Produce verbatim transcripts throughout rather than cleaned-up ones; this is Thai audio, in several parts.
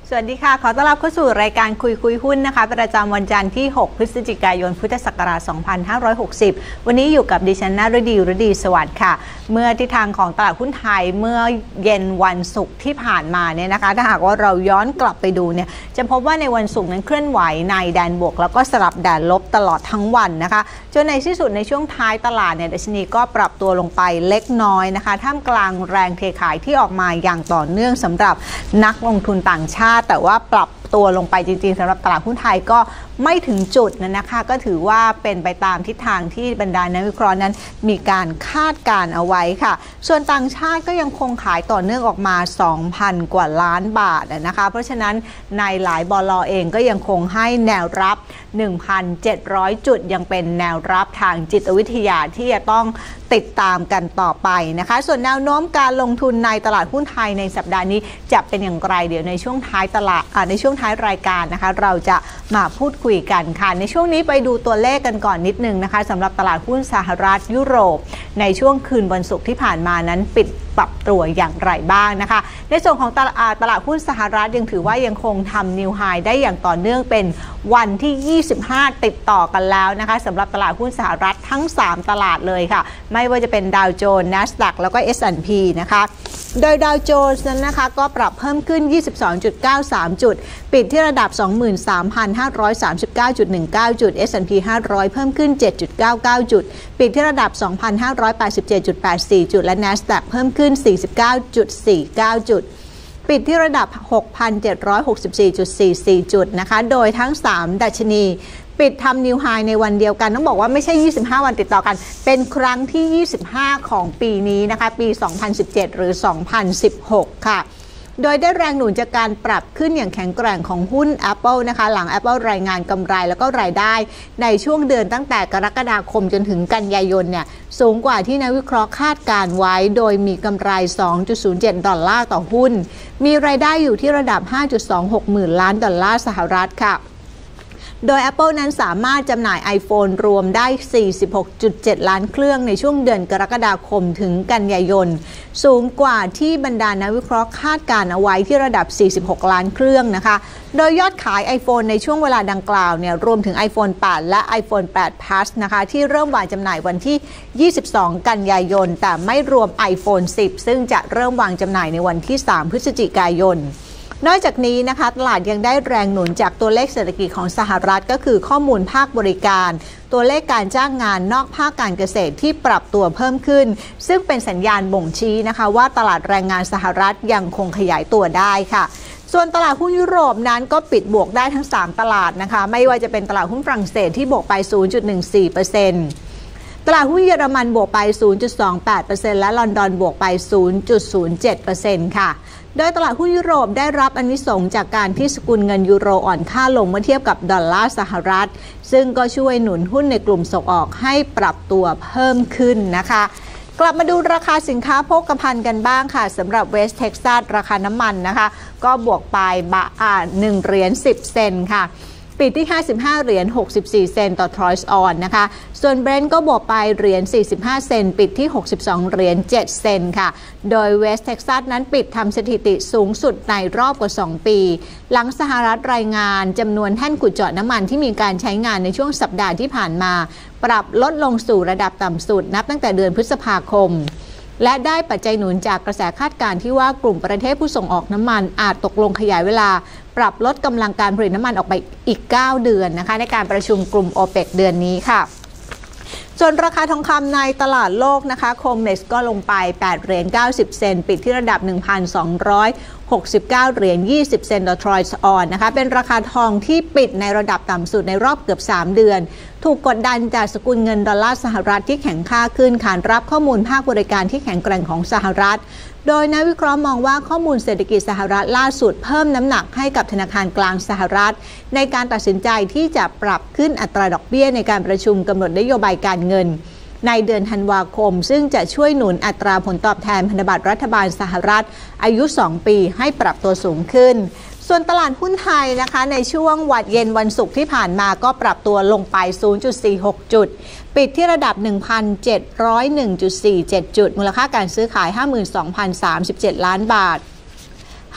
สวัสดีค่ะขอต้อนรับเข้าสู่รายการคุยคุยหุ้นนะคะประจำวันจันทร์ที่หกพฤศจิกายนพุทธศักราชสองพันห้าร้อยหกสิบวันนี้อยู่กับดิฉันณฤดีฤดีสวัสดิ์ค่ะเมื่อทิศทางของตลาดหุ้นไทยเมื่อเย็นวันศุกร์ที่ผ่านมาเนี่ยนะคะถ้าหากว่าเราย้อนกลับไปดูเนี่ยจะพบว่าในวันศุกร์นั้นเคลื่อนไหวในแดนบวกแล้วก็สลับแดนลบตลอดทั้งวันนะคะจนในที่สุดในช่วงท้ายตลาดเนี่ยดัชนีก็ปรับตัวลงไปเล็กน้อยนะคะท่ามกลางแรงเทขายที่ออกมาอย่างต่อเนื่องสำหรับนักลงทุนต่างชาติแต่ว่าปรับตัวลงไปจริงๆสำหรับตลาดหุ้นไทยก็ไม่ถึงจุดนั้นนะคะก็ถือว่าเป็นไปตามทิศทางที่บรรดานักวิเคราะห์นั้นมีการคาดการเอาไว้ค่ะส่วนต่างชาติก็ยังคงขายต่อเนื่องออกมา สองพัน กว่าล้านบาทนะคะเพราะฉะนั้นในหลายบล.เองก็ยังคงให้แนวรับ หนึ่งพันเจ็ดร้อย จุดยังเป็นแนวรับทางจิตวิทยาที่จะต้องติดตามกันต่อไปนะคะส่วนแนวโน้มการลงทุนในตลาดหุ้นไทยในสัปดาห์นี้จะเป็นอย่างไรเดี๋ยวในช่วงท้ายตลาดในช่วงท้ายรายการนะคะเราจะมาพูดคุยกันค่ะในช่วงนี้ไปดูตัวเลขกันก่อนนิดนึงนะคะสำหรับตลาดหุ้นสหรัฐยุโรปในช่วงคืนวันศุกร์ที่ผ่านมานั้นปิดปรับตัวอย่างไรบ้างนะคะในส่วนของตลาดตลาดหุ้นสหรัฐยังถือว่ายังคงทำนิวไฮได้อย่างต่อเนื่องเป็นวันที่ยี่สิบห้าติดต่อกันแล้วนะคะสำหรับตลาดหุ้นสหรัฐทั้งสามตลาดเลยค่ะไม่ว่าจะเป็นดาวโจนส์ NASDAQ แล้วก็ เอส แอนด์ พี นะคะโดยดาวโจนส์นั้นนะคะก็ปรับเพิ่มขึ้น ยี่สิบสองจุดเก้าสาม จุดปิดที่ระดับ สองหมื่นสามพันห้าร้อยสามสิบเก้าจุดหนึ่งเก้า จุด เอส แอนด์ พี ห้าร้อยเพิ่มขึ้น เจ็ดจุดเก้าเก้า จุดปิดที่ระดับ สองพันห้าร้อยแปดสิบเจ็ดจุดแปดสี่ จุดและ NASDAQ เพิ่มขึ้น สี่สิบเก้าจุดสี่เก้า จุดปิดที่ระดับ หกพันเจ็ดร้อยหกสิบสี่จุดสี่สี่ จุดนะคะโดยทั้งสามดัชนีปิดทำนิวไฮในวันเดียวกันต้องบอกว่าไม่ใช่ยี่สิบห้าวันติดต่อกันเป็นครั้งที่ยี่สิบห้าของปีนี้นะคะปีสองพันสิบเจ็ดหรือสองพันสิบหกค่ะโดยได้แรงหนุนจากการปรับขึ้นอย่างแข็งแกร่งของหุ้น Apple นะคะหลัง Apple รายงานกำไรแล้วก็รายได้ในช่วงเดือนตั้งแต่กรกฎาคมจนถึงกันยายนเนี่ยสูงกว่าที่นักวิเคราะห์คาดการไว้โดยมีกำไร สองจุดศูนย์เจ็ด ดอลลาร์ต่อหุ้นมีรายได้อยู่ที่ระดับ ห้าจุดสองหก หมื่นล้านดอลลาร์สหรัฐค่ะโดย Apple นั้นสามารถจำหน่าย iPhone รวมได้ สี่สิบหกจุดเจ็ด ล้านเครื่องในช่วงเดือนกรกฎาคมถึงกันยายนสูงกว่าที่บรรดานักวิเคราะห์คาดการเอาไว้ที่ระดับ สี่สิบหก ล้านเครื่องนะคะโดยยอดขาย iPhone ในช่วงเวลาดังกล่าวเนี่ยรวมถึง iPhone แปด และ iPhone แปด Plus นะคะที่เริ่มวางจำหน่ายวันที่ ยี่สิบสอง กันยายนแต่ไม่รวม iPhone สิบ ซึ่งจะเริ่มวางจำหน่ายในวันที่ สาม พฤศจิกายนนอกจากนี้นะคะตลาดยังได้แรงหนุนจากตัวเลขเศรษฐกิจของสหรัฐก็คือข้อมูลภาคบริการตัวเลขการจ้างงานนอกภาคการเกษตรที่ปรับตัวเพิ่มขึ้นซึ่งเป็นสัญญาณบ่งชี้นะคะว่าตลาดแรงงานสหรัฐยังคงขยายตัวได้ค่ะส่วนตลาดหุ้นยุโรปนั้นก็ปิดบวกได้ทั้งสามตลาดนะคะไม่ว่าจะเป็นตลาดหุ้นฝรั่งเศสที่บวกไป ศูนย์จุดหนึ่งสี่เปอร์เซ็นต์ตลาดหุ้นเยอรมันบวกไป ศูนย์จุดสองแปดเปอร์เซ็นต์ และลอนดอนบวกไป ศูนย์จุดศูนย์เจ็ดเปอร์เซ็นต์ ค่ะโดยตลาดหุ้นยุโรปได้รับอานิสงส์จากการที่สกุลเงินยูโรอ่อนค่าลงเมื่อเทียบกับดอลลาร์สหรัฐซึ่งก็ช่วยหนุนหุ้นในกลุ่มส่งออกให้ปรับตัวเพิ่มขึ้นนะคะกลับมาดูราคาสินค้าโภคภัณฑ์กันบ้างค่ะสำหรับเวสต์เท็กซัสราคาน้ำมันนะคะก็บวกไปบาทหนึ่งเหรียญสิบเซนต์ค่ะปิดที่ห้าสิบห้าเหรียญหกสิบสี่เซนต์ต่อทรอยส์ออนนะคะส่วนเบรนท์ก็บวกไปเหรียญสี่สิบห้าเซนต์ปิดที่หกสิบสองเหรียญเจ็ดเซนต์ค่ะโดยเวสต์เท็กซัสนั้นปิดทำสถิติสูงสุดในรอบกว่าสองปีหลังสหรัฐรายงานจำนวนแท่นขุดเจาะน้ำมันที่มีการใช้งานในช่วงสัปดาห์ที่ผ่านมาปรับลดลงสู่ระดับต่ำสุดนับตั้งแต่เดือนพฤษภาคมและได้ปัจจัยหนุนจากกระแสคาดการณ์ที่ว่ากลุ่มประเทศผู้ส่งออกน้ำมันอาจตกลงขยายเวลาปรับลดกำลังการผลิตน้ำมันออกไปอีกเก้าเดือนนะคะในการประชุมกลุ่ม โอเปก เดือนนี้ค่ะส่วนราคาทองคำในตลาดโลกนะคะโคเมสก็ลงไปแปดเหรียญเก้าสิบเซนต์ปิดที่ระดับ หนึ่งพันสองร้อยหกสิบเก้าเหรียญยี่สิบเซนต์ต่อทรอยส์ออนนะคะเป็นราคาทองที่ปิดในระดับต่ำสุดในรอบเกือบสามเดือนถูกกดดันจากสกุลเงินดอลลาร์สหรัฐที่แข็งค่าขึ้นขานรับข้อมูลภาคบริการที่แข็งแกร่งของสหรัฐโดยนักวิเคราะห์มองว่าข้อมูลเศรษฐกิจสหรัฐล่าสุดเพิ่มน้ำหนักให้กับธนาคารกลางสหรัฐในการตัดสินใจที่จะปรับขึ้นอัตราดอกเบี้ยในการประชุมกำหนดนโยบายการเงินในเดือนธันวาคมซึ่งจะช่วยหนุนอัตราผลตอบแทนพันธบัตรรัฐบาลสหรัฐอายุสองปีให้ปรับตัวสูงขึ้นส่วนตลาดหุ้นไทยนะคะในช่วงวันเย็นวันศุกร์ที่ผ่านมาก็ปรับตัวลงไป ศูนย์จุดสี่หก จุดปิดที่ระดับ หนึ่งพันเจ็ดร้อยเอ็ดจุดสี่เจ็ด จุดมูลค่าการซื้อขาย ห้าหมื่นสองพันสามสิบเจ็ด ล้านบาท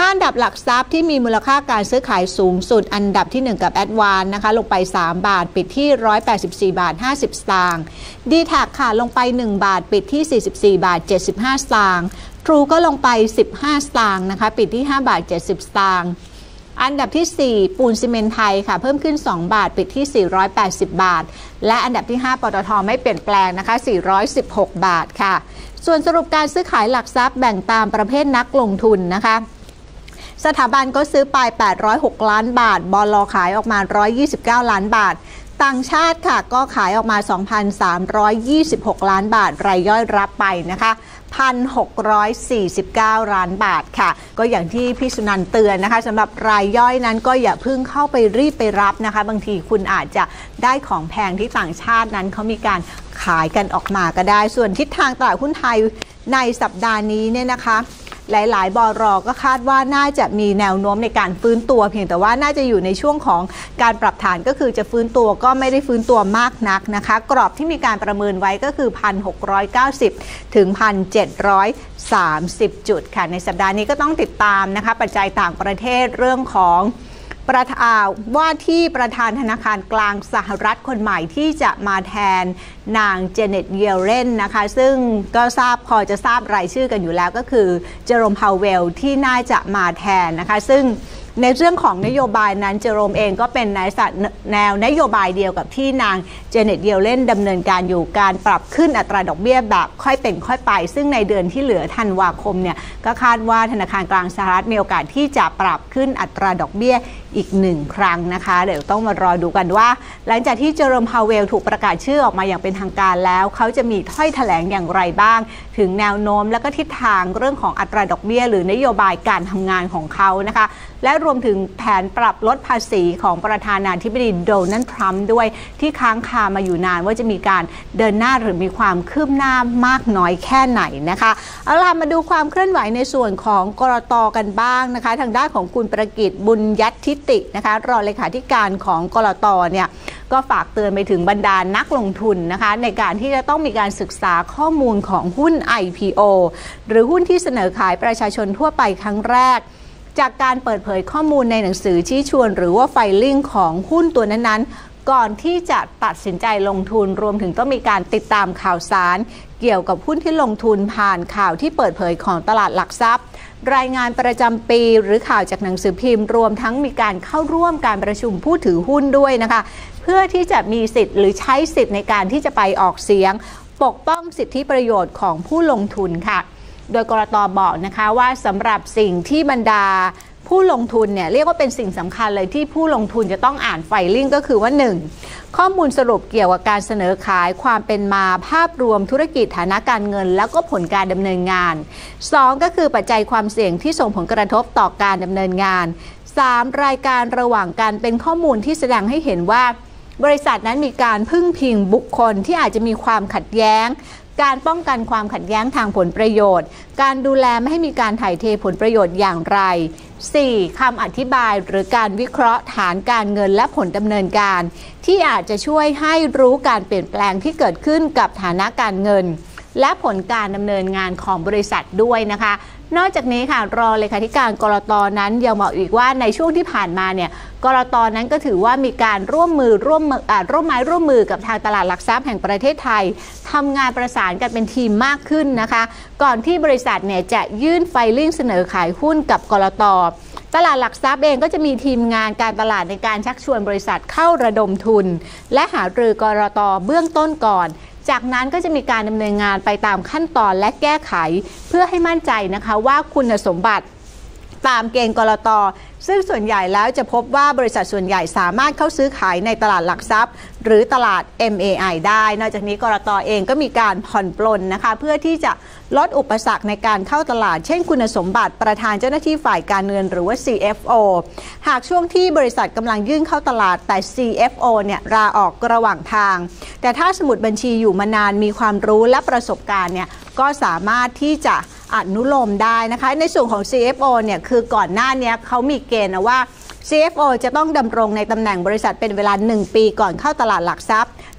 ห้าอันดับหลักทรัพย์ที่มีมูลค่าการซื้อขายสูงสุดอันดับที่หนึ่งกับแอดวานนะคะลงไปสามบาทปิดที่หนึ่งร้อยแปดสิบสี่บาทห้าสิบสตางค์ ดี แท็ก ค่ะลงไปหนึ่งบาทปิดที่สี่สิบสี่บาทเจ็ดสิบห้าสตางค์ True ก็ลงไปสิบห้าสตางค์นะคะปิดที่ห้าบาทเจ็ดสิบสตางค์อันดับที่สี่ปูนซีเมนต์ไทยค่ะเพิ่มขึ้นสองบาทปิดที่สี่ร้อยแปดสิบบาทและอันดับที่ห้าปตท.ไม่เปลี่ยนแปลงนะคะสี่ร้อยสิบหกบาทค่ะส่วนสรุปการซื้อขายหลักทรัพย์แบ่งตามประเภทนักลงทุนนะคะสถาบันก็ซื้อไปแปดร้อยหกล้านบาทบล.ขายออกมาหนึ่งร้อยยี่สิบเก้าล้านบาทต่างชาติค่ะก็ขายออกมา สองพันสามร้อยยี่สิบหกล้านบาทรายย่อยรับไปนะคะหนึ่งพันหกร้อยสี่สิบเก้าล้านบาทค่ะก็อย่างที่พี่สุนันท์เตือนนะคะสำหรับรายย่อยนั้นก็อย่าเพิ่งเข้าไปรีบไปรับนะคะบางทีคุณอาจจะได้ของแพงที่ต่างชาตินั้นเขามีการขายกันออกมาก็ได้ส่วนทิศทางตลาดหุ้นไทยในสัปดาห์นี้เนี่ยนะคะหลายๆบร.ก็คาดว่าน่าจะมีแนวโน้มในการฟื้นตัวเพียงแต่ว่าน่าจะอยู่ในช่วงของการปรับฐานก็คือจะฟื้นตัวก็ไม่ได้ฟื้นตัวมากนักนะคะกรอบที่มีการประเมินไว้ก็คือ หนึ่งพันหกร้อยเก้าสิบ ถึง หนึ่งพันเจ็ดร้อยสามสิบ จุดค่ะในสัปดาห์นี้ก็ต้องติดตามนะคะปัจจัยต่างประเทศเรื่องของประธานว่าที่ประธานธนาคารกลางสหรัฐคนใหม่ที่จะมาแทนนางเจเน็ตเยลเลนนะคะซึ่งก็ทราบพอจะทราบรายชื่อกันอยู่แล้วก็คือเจอโรมพาวเวลที่น่าจะมาแทนนะคะซึ่งในเรื่องของนโยบายนั้นเจอโรมเองก็เป็นแนวนโยบายเดียวกับที่นางเจเน็ตเยลเลนดำเนินการอยู่การปรับขึ้นอัตราดอกเบี้ยแบบค่อยเป็นค่อยไปซึ่งในเดือนที่เหลือธันวาคมเนี่ยก็คาดว่าธนาคารกลางสหรัฐมีโอกาสที่จะปรับขึ้นอัตราดอกเบี้ยอีกหนึ่งครั้งนะคะเดี๋ยวต้องมารอดูกันว่าหลังจากที่เจอโรมพาวเวลถูกประกาศชื่อออกมาอย่างเป็นทางการแล้วเขาจะมีถ้อยแถลงอย่างไรบ้างถึงแนวโน้มและก็ทิศทางเรื่องของอัตราดอกเบี้ยหรือนโยบายการทำงานของเขานะคะและรวมถึงแผนปรับลดภาษีของประธานาธิบดีโดนัลด์ทรัมป์ด้วยที่ค้างคามาอยู่นานว่าจะมีการเดินหน้าหรือมีความคืบหน้ามากน้อยแค่ไหนนะคะเอาล่ะมาดูความเคลื่อนไหวในส่วนของกรต.กันบ้างนะคะทางด้านของคุณประกิตบุญยัตทิตินะคะรองเลขาธิการของกรต.เนี่ยก็ฝากเตือนไปถึงบรรดานักลงทุนนะคะในการที่จะต้องมีการศึกษาข้อมูลของหุ้น ไอ พี โอ หรือหุ้นที่เสนอขายประชาชนทั่วไปครั้งแรกจากการเปิดเผยข้อมูลในหนังสือชี้ชวนหรือว่าไฟลิ่งของหุ้นตัวนั้นๆก่อนที่จะตัดสินใจลงทุนรวมถึงต้องมีการติดตามข่าวสารเกี่ยวกับหุ้นที่ลงทุนผ่านข่าวที่เปิดเผยของตลาดหลักทรัพย์รายงานประจำปีหรือข่าวจากหนังสือพิมพ์รวมทั้งมีการเข้าร่วมการประชุมผู้ถือหุ้นด้วยนะคะเพื่อที่จะมีสิทธิ์หรือใช้สิทธิ์ในการที่จะไปออกเสียงปกป้องสิทธิประโยชน์ของผู้ลงทุนค่ะโดยกรต.บอกนะคะว่าสำหรับสิ่งที่บรรดาผู้ลงทุนเนี่ยเรียกว่าเป็นสิ่งสำคัญเลยที่ผู้ลงทุนจะต้องอ่านไฟลิ่งก็คือว่าหนึ่งข้อมูลสรุปเกี่ยวกับการเสนอขายความเป็นมาภาพรวมธุรกิจฐานะการเงินแล้วก็ผลการดำเนินงานสองก็คือปัจจัยความเสี่ยงที่ส่งผลกระทบต่อการดำเนินงานสามรายการระหว่างกันเป็นข้อมูลที่แสดงให้เห็นว่าบริษัทนั้นมีการพึ่งพิงบุคคลที่อาจจะมีความขัดแย้งการป้องกันความขัดแย้งทางผลประโยชน์การดูแลไม่ให้มีการถ่ายเทผลประโยชน์อย่างไรสี่คำอธิบายหรือการวิเคราะห์ฐานการเงินและผลดำเนินการที่อาจจะช่วยให้รู้การเปลี่ยนแปลงที่เกิดขึ้นกับฐานะการเงินและผลการดำเนินงานของบริษัทด้วยนะคะนอกจากนี้ค่ะรองเลขาธิการกรต.นั้นยังบอกอีกว่าในช่วงที่ผ่านมาเนี่ยกรต.นั้นก็ถือว่ามีการร่วมมือร่วมมืออ่าร่วมไม้ร่วมมือกับทางตลาดหลักทรัพย์แห่งประเทศไทยทำงานประสานกันเป็นทีมมากขึ้นนะคะก่อนที่บริษัทเนี่ยจะยื่นไฟลิ่งเสนอขายหุ้นกับกรต.ตลาดหลักทรัพย์เองก็จะมีทีมงานการตลาดในการชักชวนบริษัทเข้าระดมทุนและหารือกรต.เบื้องต้นก่อนจากนั้นก็จะมีการดำเนินงานไปตามขั้นตอนและแก้ไขเพื่อให้มั่นใจนะคะว่าคุณสมบัติตามเกณฑ์กลต.ซึ่งส่วนใหญ่แล้วจะพบว่าบริษัทส่วนใหญ่สามารถเข้าซื้อขายในตลาดหลักทรัพย์หรือตลาด เอ็ม เอ ไอ ได้นอกจากนี้กลต.เองก็มีการผ่อนปลนนะคะเพื่อที่จะลดอุปสรรคในการเข้าตลาดเช่นคุณสมบัติประธานเจ้าหน้าที่ฝ่ายการเงินหรือว่า ซี เอฟ โอ หากช่วงที่บริษัทกำลังยื่นเข้าตลาดแต่ ซี เอฟ โอ เนี่ยลาออกระหว่างทางแต่ถ้าสมุดบัญชีอยู่มานานมีความรู้และประสบการณ์เนี่ยก็สามารถที่จะอนุโลมได้นะคะในส่วนของ ซี เอฟ โอ เนี่ยคือก่อนหน้านี้เขามีเกณฑ์นะว่า ซี เอฟ โอ จะต้องดำรงในตำแหน่งบริษัทเป็นเวลาหนึ่งปีก่อนเข้าตลาดหลักทรัพย์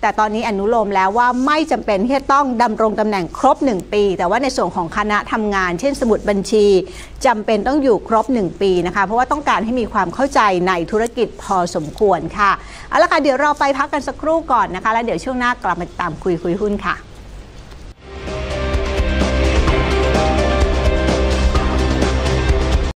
แต่ตอนนี้อนุโลมแล้วว่าไม่จำเป็นที่จะต้องดำรงตำแหน่งครบหนึ่งปีแต่ว่าในส่วนของคณะทำงานเช่นสมุดบัญชีจำเป็นต้องอยู่ครบหนึ่งปีนะคะเพราะว่าต้องการให้มีความเข้าใจในธุรกิจพอสมควรค่ะเอาละค่ะเดี๋ยวเราไปพักกันสักครู่ก่อนนะคะแล้วเดี๋ยวช่วงหน้ากลับมาตามคุยคุยหุ้นค่ะ